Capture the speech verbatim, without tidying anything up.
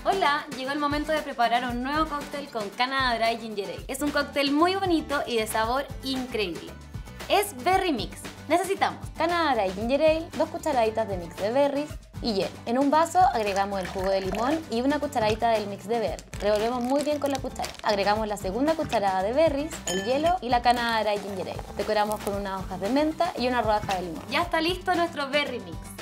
Hola, llegó el momento de preparar un nuevo cóctel con Canada Dry Ginger Ale. Es un cóctel muy bonito y de sabor increíble. Es Berry Mix. Necesitamos Canada Dry Ginger Ale, dos cucharaditas de mix de berries y hielo. En un vaso agregamos el jugo de limón y una cucharadita del mix de berries. Revolvemos muy bien con la cuchara. Agregamos la segunda cucharada de berries, el hielo y la Canada Dry Ginger Ale. Decoramos con unas hojas de menta y una rodaja de limón. Ya está listo nuestro Berry Mix.